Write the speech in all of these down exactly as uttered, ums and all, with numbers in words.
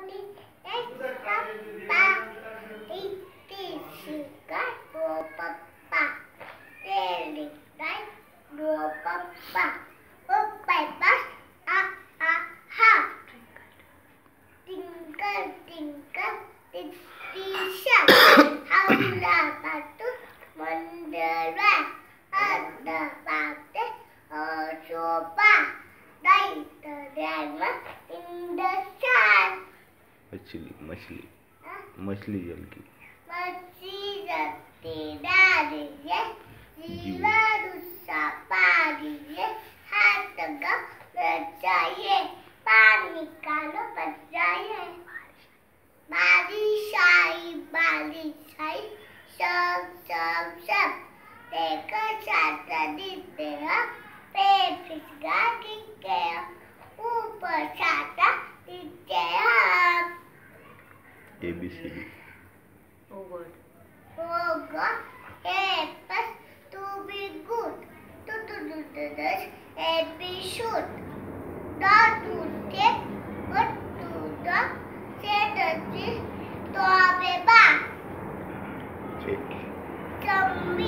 मछली मछली मछली जल की मछली जलती डाली है जीवन उसका पानी है हाथ लगा बचाइए पानी निकालो बचाइए बारिश आई बारिश आई सब सब सब देखकर छाता दिखते हैं पेड़ फिसला गिरते हैं ऊपर छाता दिखते हैं A B C D. Oh God. Oh God. Help us to be good. To to do this and be should. Not to take but to the say the thing to be back. Check. Come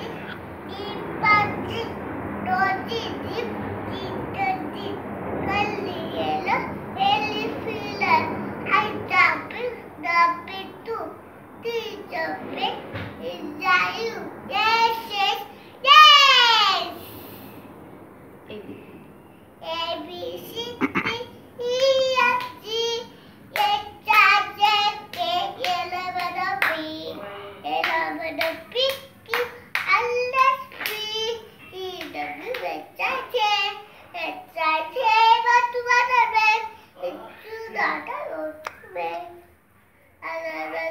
Ipati Dodi Dip Kitati Kaliela Elifila I tap it the bit too. Teacher bit is that you? Yes, yes, yes! A B C D E F G H I J K L M N O P L M N O P Q R S T U V H I J H I J but what a man it's not a road man.